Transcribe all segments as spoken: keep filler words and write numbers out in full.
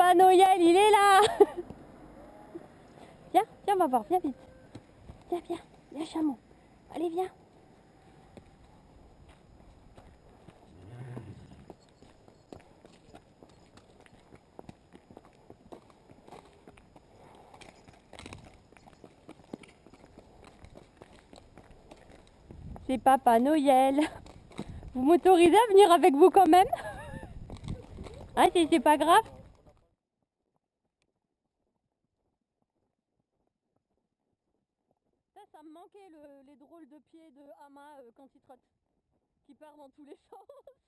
Papa Noël, il est là. Viens, viens, on va voir, viens vite. Viens, viens, viens, chameau. Allez, viens. C'est Papa Noël. Vous m'autorisez à venir avec vous quand même? Ah, c'est pas grave. Ça, ça me manquait le, les drôles de pieds de Hama euh, quand il trotte. Qui part dans tous les sens.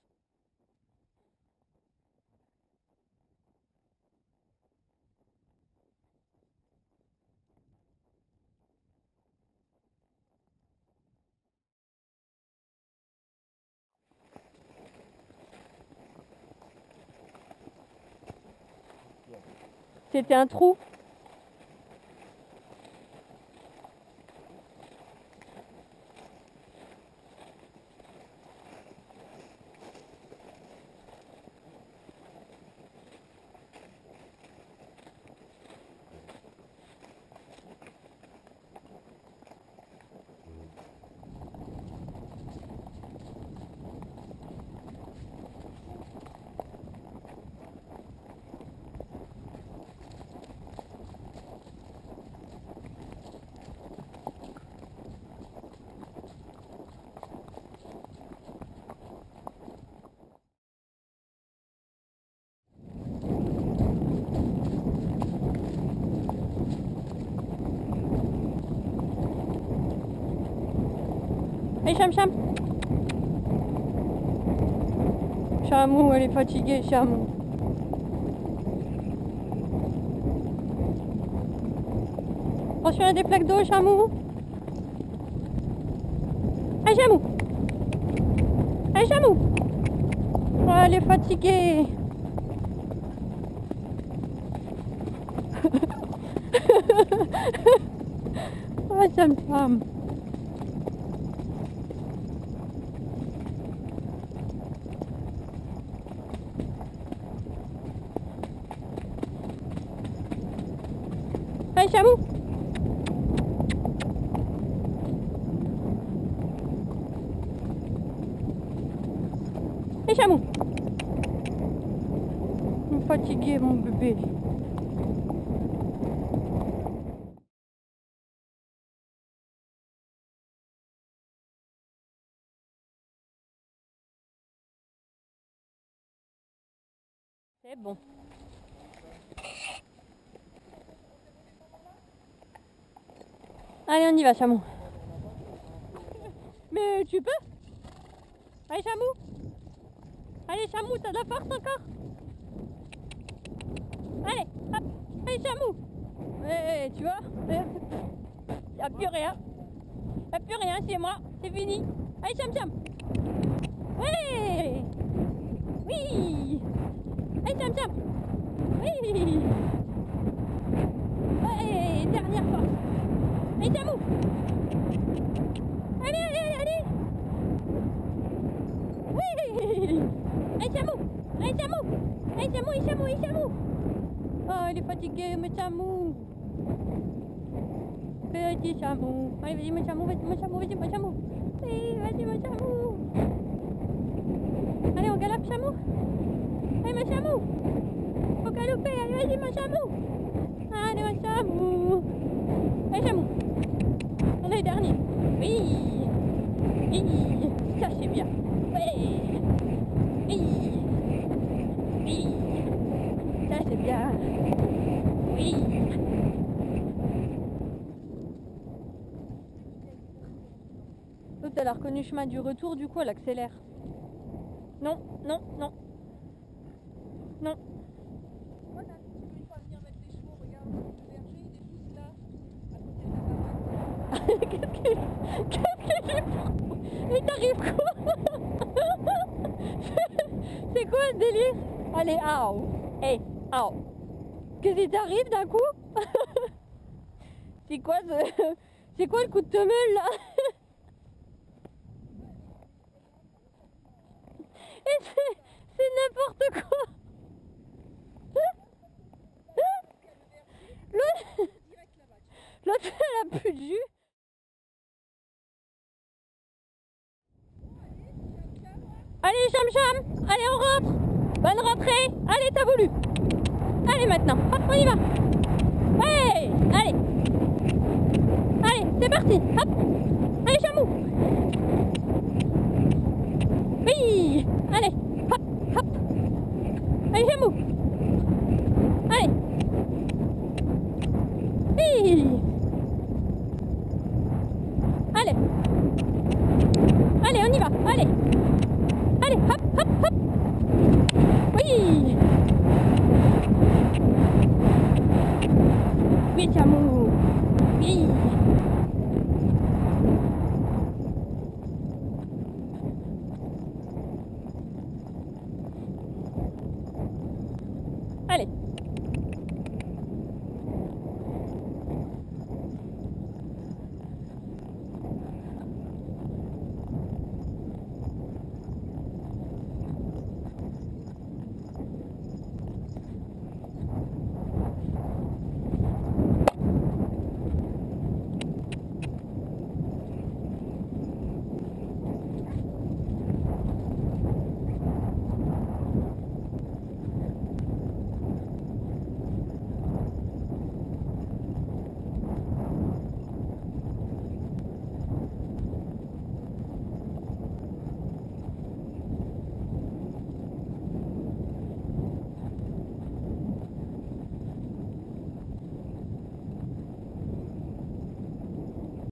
C'était un trou. Allez, Cham Cham. Chamou, elle est fatiguée, Chamou. Attention à des plaques d'eau, Chamou. Allez, Chamou. Allez, Chamou. Oh, elle est fatiguée. Oh, Cham Cham. Allez, Chamou. Allez, Chamou. Je suis fatiguée, mon bébé. C'est bon. Allez, on y va, Chamou. Mais tu peux? Allez, Chamou. Allez, Chamou, t'as de la force encore? Allez, hop. Allez, Chamou. Ouais, tu vois? Y'a plus rien. Y'a plus rien, c'est moi. C'est fini. Allez, Cham Cham. Ouais. Oui. Allez, Cham Cham. Oui. Ouais, dernière fois. Allez, Chamou. Allez, allez, allez. Oui. Allez, Chamou. Allez, Chamou. Allez, Chamou, allez, Chamou, allez, Chamou. Oh, il est fatigué, mon Chamou. Petit Chamou. Allez, vas-y, mon Chamou, vas-y, mon Chamou, vas-y, mon Chamou. Oui, vas-y, mon Chamou. Allez, on galope, Chamou. Allez, mon Chamou. Faut galoper, allez, vas-y, mon Chamou. Allez, mon Chamou. Allez, Chamou. On est le dernier. Oui. Oui. Ça, c'est bien. Oui. Oui. Oui. Ça, c'est bien. Oui. L'autre, elle a reconnu le chemin du retour, du coup, elle accélère. Non, non, non. Non. Voilà, tu peux une fois venir mettre les chevaux, regarde, le berger, il est juste là, à côté de la cabane. Qu'est-ce que j'ai... Il t'arrive quoi? C'est quoi ce délire? Allez, aou. Hey, aou. Qu'est-ce qui t'arrive d'un coup? C'est quoi ce... C'est quoi le coup de temeule là? C'est n'importe quoi. plus de jus. Allez, cham cham. Allez, on rentre. Bonne rentrée. Allez, t'as voulu. Allez, maintenant. Hop, on y va. Ouais. Allez. Allez, c'est parti. Hop. Allez, chamou. Oui. Allez. Hop, hop. Allez, chamou. Allez. Oui. Allez.